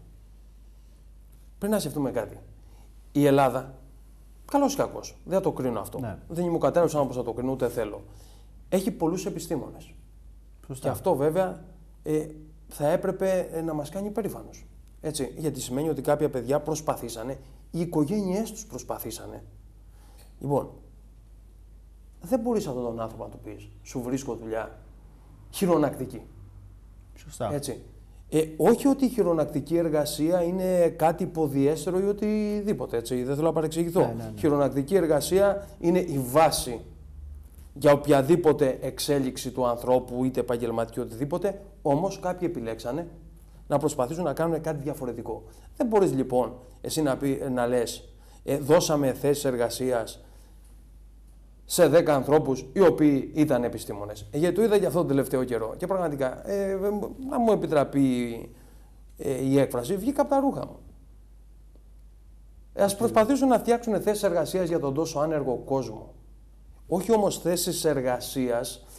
Πρέπει να σκεφτούμε κάτι. Η Ελλάδα, καλός ή κακός, δεν θα το κρίνω αυτό. Ναι. Δεν είμαι ο κατάλληλος άνθρωπος να το κρίνω, ούτε θέλω. Έχει πολλούς επιστήμονες. Σωστά. Και αυτό βέβαια ε, θα έπρεπε ε, να μας κάνει περήφανος. Έτσι, γιατί σημαίνει ότι κάποια παιδιά προσπαθήσανε, οι οικογένειές τους προσπαθήσανε. Λοιπόν, δεν μπορείς αυτόν τον άνθρωπο να του πεις: σου βρίσκω δουλειά χειρονακτική. Σωστά. Έτσι. Ε, όχι ότι η χειρονακτική εργασία είναι κάτι υποδιέστερο ή οτιδήποτε. Έτσι. Δεν θέλω να παρεξηγηθώ. Ναι, ναι, ναι. Χειρονακτική εργασία είναι η βάση για οποιαδήποτε εξέλιξη του ανθρώπου, είτε επαγγελματική οτιδήποτε. Όμως κάποιοι επιλέξανε να προσπαθήσουν να κάνουν κάτι διαφορετικό. Δεν μπορείς λοιπόν εσύ να, πει, να λες: ε, δώσαμε θέσεις εργασίας σε δέκα ανθρώπους οι οποίοι ήταν επιστήμονες. Ε, γιατί το είδα και αυτό τον τελευταίο καιρό. Και πραγματικά, ε, να μου επιτραπεί ε, η έκφραση, βγήκα από τα ρούχα μου. Ε, ας προσπαθήσουν να φτιάξουν θέσεις εργασίας για τον τόσο άνεργο κόσμο. Όχι όμως θέσεις εργασίας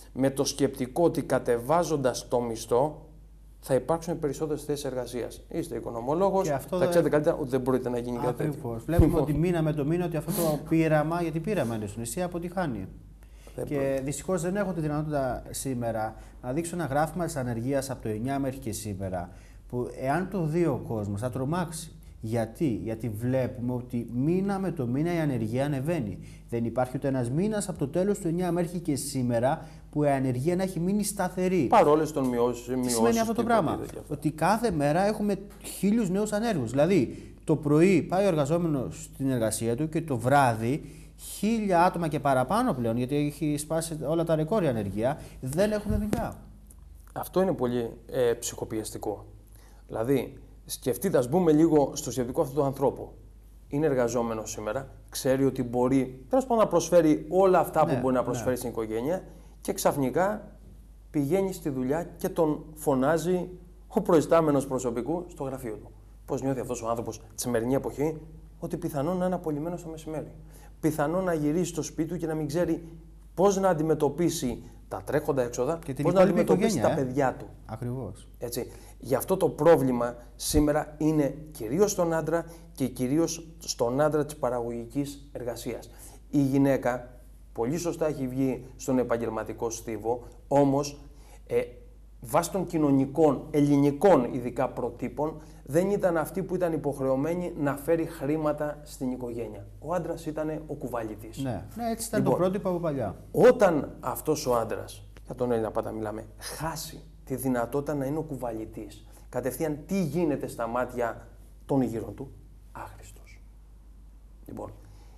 με το σκεπτικό ότι κατεβάζοντας το μισθό θα υπάρξουν περισσότερες θέσεις εργασίας. Είστε οικονομολόγος, θα δε... ξέρετε καλύτερα ότι δεν μπορείτε να γίνει κάτι τέτοιο. Ακριβώς. Βλέπουμε ότι μήνα με το μήνα ότι αυτό το πείραμα, γιατί πείραμα είναι στην ουσία, αποτυχάνει. Δεν και μπορεί. δυστυχώς δεν έχω τη δυνατότητα σήμερα να δείξω ένα γράφημα της ανεργίας από το εννιά μέχρι και σήμερα, που εάν το δει ο κόσμος θα τρομάξει. Γιατί? Γιατί βλέπουμε ότι μήνα με το μήνα η ανεργία ανεβαίνει. Δεν υπάρχει ούτε ένας μήνας από το τέλος του εννιά μέχρι και σήμερα που η ανεργία να έχει μείνει σταθερή. Παρόλες των μειώσεις. Τι σημαίνει αυτό το πράγμα? Ότι κάθε μέρα έχουμε χίλιους νέους ανέργους. Δηλαδή, το πρωί πάει ο εργαζόμενος στην εργασία του και το βράδυ χίλια άτομα και παραπάνω πλέον, γιατί έχει σπάσει όλα τα ρεκόρ η ανεργία, δεν έχουν δουλειά. Αυτό είναι πολύ ε, ψυχοπιεστικό. Δηλαδή, σκεφτείτε, ας μπούμε λίγο στο σκεπτικό αυτού του ανθρώπου. Είναι εργαζόμενος σήμερα, ξέρει ότι μπορεί τέλος πάντων να προσφέρει όλα αυτά ναι, που μπορεί να προσφέρει ναι. στην οικογένεια και ξαφνικά πηγαίνει στη δουλειά και τον φωνάζει ο προϊστάμενος προσωπικού στο γραφείο του. Πώς νιώθει αυτός ο άνθρωπος τη σημερινή εποχή? Ότι πιθανόν να είναι απολυμμένος το μεσημέρι. Πιθανόν να γυρίσει στο σπίτι του και να μην ξέρει πώς να αντιμετωπίσει τα τρέχοντα έξοδα, πώς να αντιμετωπίσει τα ε? παιδιά του. Ακριβώς. Έτσι. Γι' αυτό το πρόβλημα σήμερα είναι κυρίως στον άντρα και κυρίως στον άντρα της παραγωγικής εργασίας. Η γυναίκα πολύ σωστά έχει βγει στον επαγγελματικό στίβο, όμως ε, βάσει των κοινωνικών, ελληνικών ειδικά προτύπων, δεν ήταν αυτή που ήταν υποχρεωμένη να φέρει χρήματα στην οικογένεια. Ο άντρας ήταν ο κουβαλητής. Ναι, ναι, έτσι ήταν λοιπόν, το πρότυπο από παλιά. Όταν αυτός ο άντρας, για τον Έλληνα πάντα μιλάμε, χάσει τη δυνατότητα να είναι ο κουβαλητής, κατευθείαν τι γίνεται στα μάτια των γύρω του? Άχρηστος. Λοιπόν,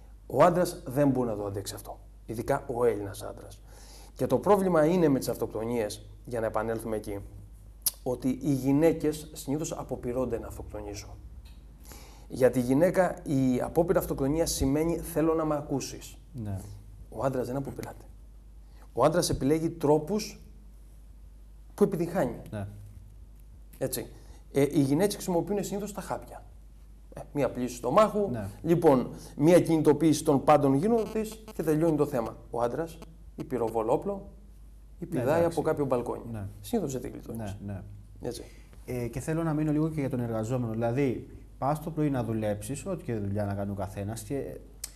ο άντρας δεν μπορεί να το αντέξει αυτό. Ειδικά ο Έλληνας άντρας. Και το πρόβλημα είναι με τις αυτοκτονίες, για να επανέλθουμε εκεί, ότι οι γυναίκες συνήθως αποπειρώνται να αυτοκτονήσουν. Για τη γυναίκα η απόπειρα αυτοκτονίας σημαίνει θέλω να με ακούσεις. Ναι. Ο άντρας δεν αποπειράται. Ο άντρας επιλέγει τρόπους που επιτυγχάνει. Ναι. Έτσι. Ε, οι γυναίκες χρησιμοποιούν συνήθως τα χάπια. Ε, μία πλήση στο μάχου, ναι. λοιπόν, μία κινητοποίηση των πάντων γύρω της και τελειώνει το θέμα. Ο άντρας ή πυροβολόπλο ή πηδάει ναι, από κάποιο μπαλκόνι. Ναι. Συνήθως δεν γλιτώνεις. Ναι, ναι. Έτσι. Ε, και θέλω να μείνω λίγο και για τον εργαζόμενο. Δηλαδή, πας το πρωί να δουλέψεις, ό,τι και δουλειά να κάνει ο καθένας, και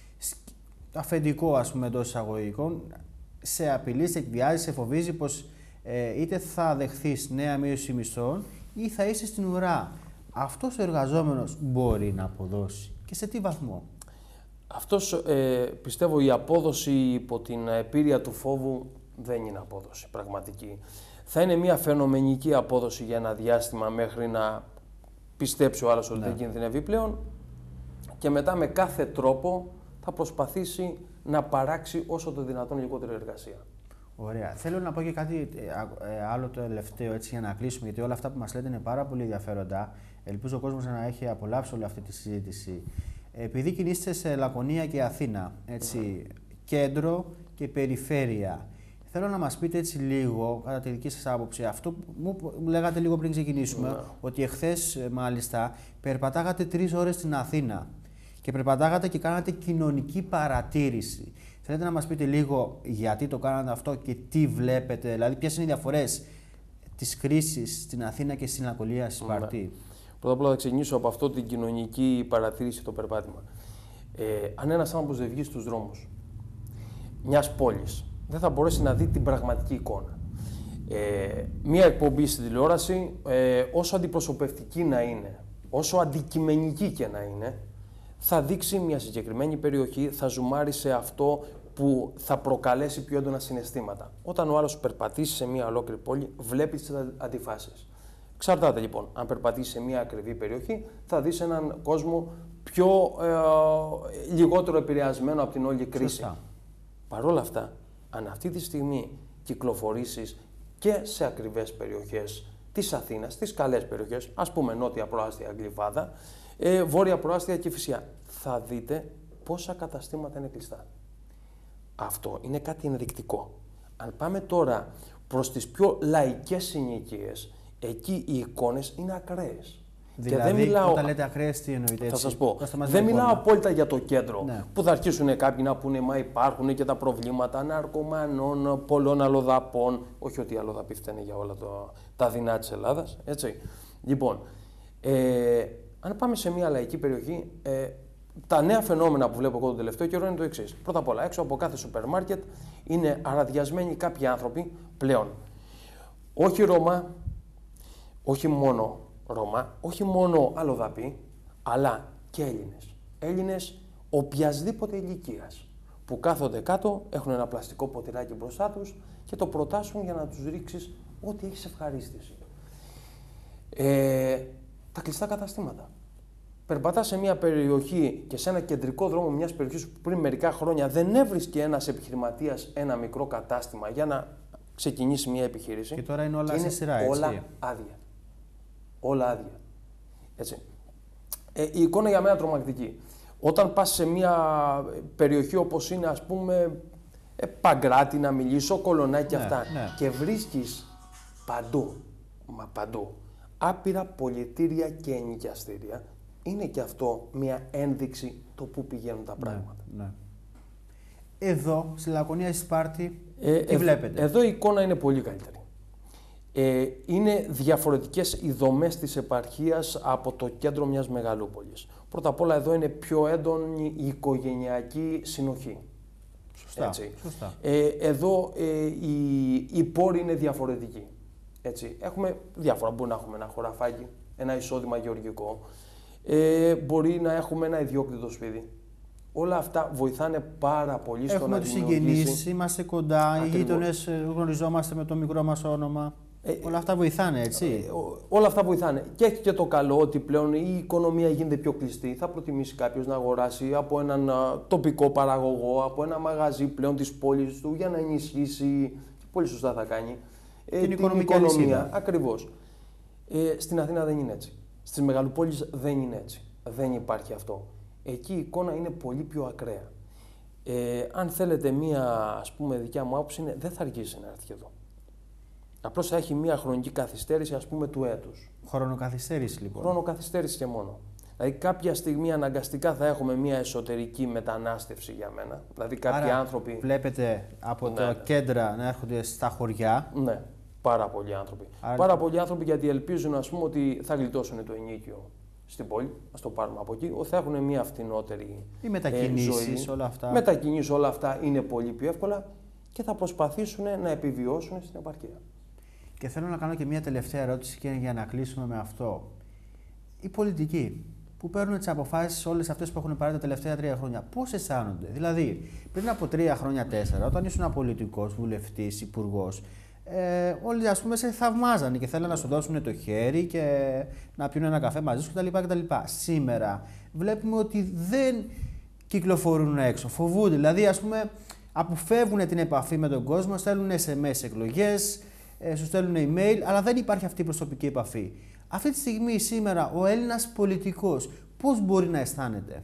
αφεντικό, ας πούμε, εντός εισαγωγικών, σε απειλεί, σε εκβιάζει, σε φοβίζει πως ε, είτε θα δεχθείς νέα μείωση μισθών ή θα είσαι στην ουρά. Αυτός ο εργαζόμενος μπορεί να αποδώσει και σε τι βαθμό? Αυτός, ε, πιστεύω, η απόδοση υπό την επίρρεια του φόβου δεν είναι απόδοση πραγματική. Θα είναι μια φαινομενική απόδοση για ένα διάστημα μέχρι να πιστέψει ο άλλος ότι ναι. δεν κινδυνεύει πλέον και μετά με κάθε τρόπο θα προσπαθήσει να παράξει όσο το δυνατόν λιγότερη εργασία. Ωραία. Θέλω να πω και κάτι ε, άλλο το τελευταίο έτσι, για να κλείσουμε, γιατί όλα αυτά που μας λέτε είναι πάρα πολύ ενδιαφέροντα. Ελπίζω ο κόσμος να έχει απολαύσει όλη αυτή τη συζήτηση. Επειδή κινείστε σε Λακωνία και Αθήνα, έτσι, mm. κέντρο και περιφέρεια, θέλω να μας πείτε έτσι λίγο, κατά τη δική σας άποψη, αυτό που μου λέγατε λίγο πριν ξεκινήσουμε, mm. ότι εχθές μάλιστα περπατάγατε τρεις ώρες στην Αθήνα και περπατάγατε και κάνατε κοινωνική παρατήρηση. Θέλετε να μας πείτε λίγο γιατί το κάνατε αυτό και τι βλέπετε, δηλαδή ποιες είναι οι διαφορές της κρίσης στην Αθήνα και στην Λακωνία, στη Σπαρτή? Mm. Πρώτα απ' όλα θα ξεκινήσω από αυτό την κοινωνική παρατήρηση, το περπάτημα. Ε, αν ένας άνθρωπος δεν βγει στους δρόμους μιας πόλης, δεν θα μπορέσει να δει την πραγματική εικόνα. Ε, μία εκπομπή στην τηλεόραση, ε, όσο αντιπροσωπευτική να είναι, όσο αντικειμενική και να είναι, θα δείξει μια συγκεκριμένη περιοχή, θα ζουμάρει σε αυτό που θα προκαλέσει πιο έντονα συναισθήματα. Όταν ο άλλος περπατήσει σε μια ολόκληρη πόλη, βλέπει τις αντιφάσεις. Εξαρτάται λοιπόν, αν περπατήσει σε μια ακριβή περιοχή, θα δεις έναν κόσμο πιο ε, λιγότερο επηρεασμένο από την όλη κρίση. Παρ' όλα αυτά, αν αυτή τη στιγμή κυκλοφορήσεις και σε ακριβές περιοχές της Αθήνας, στις καλές περιοχές, ας πούμε νότια προάστια Γλυφάδα, ε, βόρεια προάστια Κηφισιά, θα δείτε πόσα καταστήματα είναι κλειστά. Αυτό είναι κάτι ενδεικτικό. Αν πάμε τώρα προς τις πιο λαϊκές συνοικίες, εκεί οι εικόνες είναι ακραίες. Δηλαδή, και δεν μιλάω... όταν λέτε ακραίες, τι εννοείτε έτσι? Θα σας πω. Δεν μιλάω απόλυτα για το κέντρο, ναι. που θα αρχίσουν κάποιοι να πούνε μα υπάρχουν και τα προβλήματα ναρκωμανών, πολλών αλλοδαπών. Όχι ότι οι αλλοδαποί φταίνε για όλα το, τα δεινά της Ελλάδας. Έτσι. Λοιπόν, ε, αν πάμε σε μια λαϊκή περιοχή, ε, τα νέα φαινόμενα που βλέπω εγώ τον τελευταίο καιρό είναι το εξής. Πρώτα απ' όλα, έξω από κάθε σούπερ μάρκετ είναι αραδιασμένοι κάποιοι άνθρωποι πλέον. Όχι Ρώμα, όχι μόνο Ρώμα, όχι μόνο αλλοδαποί, αλλά και Έλληνες. Έλληνες οποιασδήποτε ηλικίας, που κάθονται κάτω, έχουν ένα πλαστικό ποτηράκι μπροστά τους και το προτάσουν για να τους ρίξεις ό,τι έχεις ευχαρίστηση. Ε, τα κλειστά καταστήματα. Περπατάς σε μια περιοχή και σε ένα κεντρικό δρόμο μιας περιοχής που πριν μερικά χρόνια δεν έβρισκε ένας επιχειρηματίας ένα μικρό κατάστημα για να ξεκινήσει μια επιχείρηση. Και τώρα είναι όλα σε σειρά, έτσι. Όλα άδεια. Όλα άδεια. Έτσι. Ε, η εικόνα για μένα τρομακτική. Όταν πας σε μια περιοχή όπως είναι, ας πούμε, ε, Παγκράτη, να μιλήσω, Κολονάκι και ναι, αυτά, ναι. και βρίσκεις παντού, μα παντού, άπειρα πολιτήρια και ενοικιαστήρια, είναι και αυτό μια ένδειξη το πού πηγαίνουν τα πράγματα. Ναι, ναι. Εδώ, στη Λακωνία, στη Σπάρτη, ε, τι ε, βλέπετε? Εδώ η εικόνα είναι πολύ καλύτερη. Ε, είναι διαφορετικές οι δομές της επαρχίας από το κέντρο μιας μεγαλούπολης. Πρώτα απ' όλα εδώ είναι πιο έντονη η οικογενειακή συνοχή. Σωστά. Έτσι. Σωστά. Ε, εδώ ε, η, η πόρη είναι διαφορετική. Έτσι. Έχουμε διάφορα. Μπορεί να έχουμε ένα χωραφάκι, ένα εισόδημα γεωργικό. Ε, μπορεί να έχουμε ένα ιδιόκτητο σπίτι. Όλα αυτά βοηθάνε πάρα πολύ στο Έχουμε να τους δημιουργήσει... συγγενείς, είμαστε κοντά, οι γείτονες, γνωριζόμαστε με το μικρό μας όνομα. Ε, όλα αυτά βοηθάνε, έτσι. Ε, όλα αυτά βοηθάνε. Και έχει και το καλό ότι πλέον η οικονομία γίνεται πιο κλειστή. Θα προτιμήσει κάποιος να αγοράσει από έναν α, τοπικό παραγωγό, από ένα μαγαζί πλέον της πόλης του για να ενισχύσει, και πολύ σωστά θα κάνει, ε, την, την οικονομική οικονομία. Ακριβώς. Ε, στην Αθήνα δεν είναι έτσι. Στις μεγαλοπόλεις δεν είναι έτσι. Δεν υπάρχει αυτό. Εκεί η εικόνα είναι πολύ πιο ακραία. Ε, αν θέλετε μία, ας πούμε, δικιά μου άποψη είναι, δεν θα αργήσει να έρθει εδώ. Απλώς θα έχει μία χρονική καθυστέρηση, ας πούμε, του έτους. Χρονοκαθυστέρηση, λοιπόν. Χρονοκαθυστέρηση και μόνο. Δηλαδή, κάποια στιγμή αναγκαστικά θα έχουμε μία εσωτερική μετανάστευση για μένα. Δηλαδή, κάποιοι Άρα, άνθρωποι. Βλέπετε από ναι, τα ναι. κέντρα να έρχονται στα χωριά. Ναι, πάρα πολλοί άνθρωποι. Άρα... Πάρα πολλοί άνθρωποι γιατί ελπίζουν, ας πούμε, ότι θα γλιτώσουν το ενίκιο στην πόλη. Ας το πάρουμε από εκεί. Θα έχουν μία φθηνότερη οι μετακινήσεις, ε, ζωή. όλα αυτά. Μετακινήσεις, όλα αυτά είναι πολύ πιο εύκολα και θα προσπαθήσουν να επιβιώσουν στην επαρχία. Και θέλω να κάνω και μια τελευταία ερώτηση και για να κλείσουμε με αυτό. Οι πολιτικοί που παίρνουν τις αποφάσεις όλες αυτές που έχουν πάρει τα τελευταία τρία χρόνια, πώς αισθάνονται? Δηλαδή, πριν από τρία χρόνια, τέσσερα, όταν ήσουν πολιτικός, βουλευτής, υπουργός, ε, όλοι ας πούμε σε θαυμάζανε και θέλανε να σου δώσουν το χέρι και να πιούν ένα καφέ μαζί σου κτλ. κτλ. Σήμερα βλέπουμε ότι δεν κυκλοφορούν έξω, φοβούνται. Δηλαδή, ας πούμε, αποφεύγουν την επαφή με τον κόσμο, στέλνουν ες εμ ες εκλογές, σου στέλνουν email, αλλά δεν υπάρχει αυτή η προσωπική επαφή. Αυτή τη στιγμή, σήμερα, ο Έλληνας πολιτικός πώς μπορεί να αισθάνεται?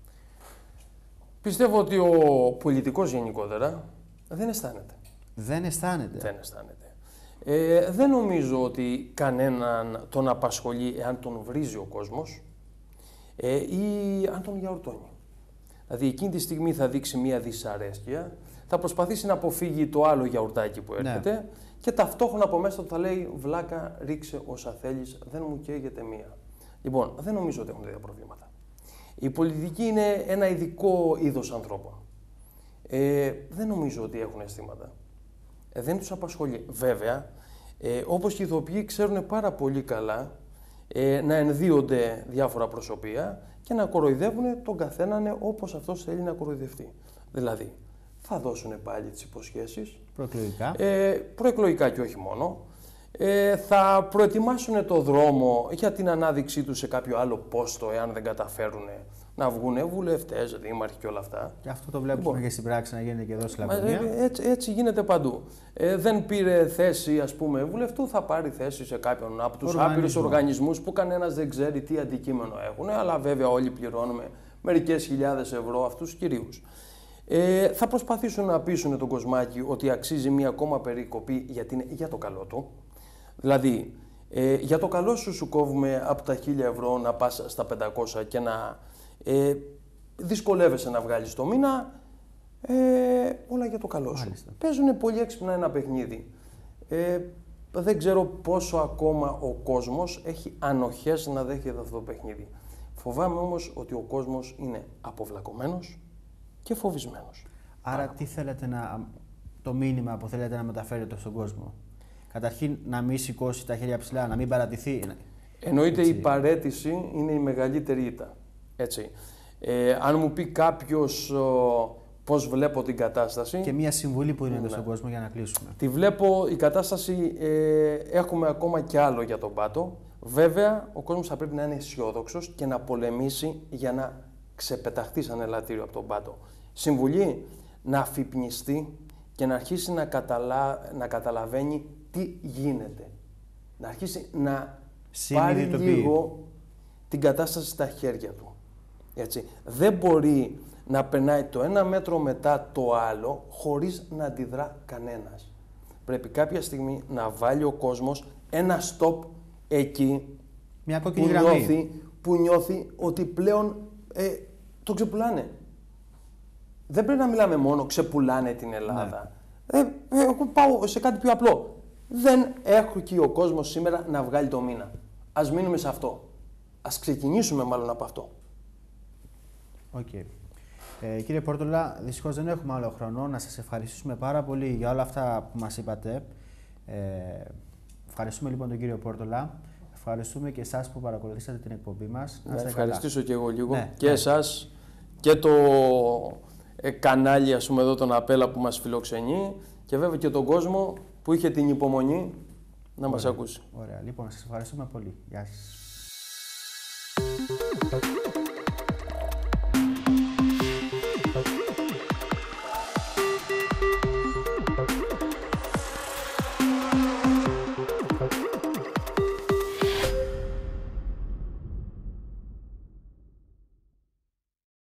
Πιστεύω ότι ο πολιτικός γενικότερα δεν αισθάνεται. Δεν αισθάνεται. Δεν αισθάνεται. Ε, δεν νομίζω ότι κανέναν τον απασχολεί εάν τον βρίζει ο κόσμος ε, ή αν τον γιαουρτώνει. Δηλαδή εκείνη τη στιγμή θα δείξει μια δυσαρέσκεια, θα προσπαθήσει να αποφύγει το άλλο γιαουρτάκι που έρχεται, ναι, και ταυτόχρονα από μέσα του θα λέει «Βλάκα, ρίξε όσα θέλεις, δεν μου καίγεται μία». Λοιπόν, δεν νομίζω ότι έχουν τέτοια προβλήματα. Η πολιτική είναι ένα ειδικό είδος ανθρώπων. Ε, δεν νομίζω ότι έχουν αισθήματα. Ε, δεν τους απασχολεί. Βέβαια, ε, όπως και οι ηθοποιοί ξέρουν πάρα πολύ καλά ε, να ενδύονται διάφορα προσωπία και να κοροϊδεύουν τον καθέναν όπως αυτός θέλει να κοροϊδευτεί. Δηλαδή, θα δώσουν πάλι τις υποσχέσεις. Προεκλογικά. Ε, προεκλογικά και όχι μόνο. Ε, θα προετοιμάσουν το δρόμο για την ανάδειξή τους σε κάποιο άλλο πόστο, εάν δεν καταφέρουν να βγουν βουλευτές, δήμαρχοι και όλα αυτά. Και αυτό το βλέπουμε λοιπόν και στην πράξη να γίνεται και εδώ στη Μα, Λακωνία. ε, έτσι, έτσι γίνεται παντού. Ε, δεν πήρε θέση, ας πούμε, βουλευτού, θα πάρει θέση σε κάποιον από τους άπειρους οργανισμούς που κανένας δεν ξέρει τι αντικείμενο έχουν, αλλά βέβαια όλοι πληρώνουμε μερικές χιλιάδες ευρώ αυτούς τους κυρίους. Ε, θα προσπαθήσουν να πείσουν τον κοσμάκι ότι αξίζει μία ακόμα περικοπή γιατί είναι για το καλό του. Δηλαδή, Ε, για το καλό σου σου κόβουμε από τα χίλια ευρώ να πας στα πεντακόσια και να ε, δυσκολεύεσαι να βγάλεις το μήνα. Ε, όλα για το καλό σου. Μάλιστα. Παίζουν πολύ έξυπνα ένα παιχνίδι. Ε, δεν ξέρω πόσο ακόμα ο κόσμος έχει ανοχές να δέχεται αυτό το παιχνίδι. Φοβάμαι όμως ότι ο κόσμος είναι αποβλακωμένος και φοβισμένος. Άρα τι θέλετε να, το μήνυμα που θέλετε να μεταφέρετε στον κόσμο? Καταρχήν να μην σηκώσει τα χέρια ψηλά, να μην παρατηθεί. Εννοείται Έτσι. η παρέτηση είναι η μεγαλύτερη ήττα. Έτσι. Ε, αν μου πει κάποιος ο, πώς βλέπω την κατάσταση... Και μία συμβουλή που δίνετε ναι. στον κόσμο για να κλείσουμε. Τη βλέπω, η κατάσταση, ε, έχουμε ακόμα κι άλλο για τον Πάτο. Βέβαια, ο κόσμος θα πρέπει να είναι αισιόδοξος και να πολεμήσει για να ξεπεταχθεί σαν ελαττήριο από τον Πάτο. Συμβουλή, να αφυπνιστεί και να αρχίσει να, καταλα... να καταλαβαίνει τι γίνεται. Να αρχίσει να πάρει λίγο την κατάσταση στα χέρια του. Έτσι. Δεν μπορεί να περνάει το ένα μέτρο μετά το άλλο χωρίς να αντιδρά κανένας. Πρέπει κάποια στιγμή να βάλει ο κόσμος ένα stop εκεί. Μια κόκκινη που, γραμμή. νιώθει, που νιώθει ότι πλέον ε, το ξεπουλάνε. Δεν πρέπει να μιλάμε μόνο ξεπουλάνε την Ελλάδα. Ναι. Ε, ε, εγώ πάω σε κάτι πιο απλό. Δεν έχει ο κόσμος σήμερα να βγάλει το μήνα. Ας μείνουμε σε αυτό. Ας ξεκινήσουμε μάλλον από αυτό. Οκ. Okay. Ε, κύριε Πόρτολα, δυστυχώς δεν έχουμε άλλο χρόνο. Να σας ευχαριστήσουμε πάρα πολύ για όλα αυτά που μας είπατε. Ε, ευχαριστούμε λοιπόν τον κύριο Πόρτολα. Ευχαριστούμε και εσάς που παρακολουθήσατε την εκπομπή μας. Να ευχαριστήσω καλά. Και εγώ λίγο ναι, και ναι. εσάς και το ε, κανάλι, ας πούμε, εδώ τον Απέλα που μας φιλοξενεί και βέβαια και τον κόσμο που είχε την υπομονή να Ωραία. μας ακούσει. Ωραία. Λοιπόν, σας ευχαριστούμε πολύ. Γεια σας.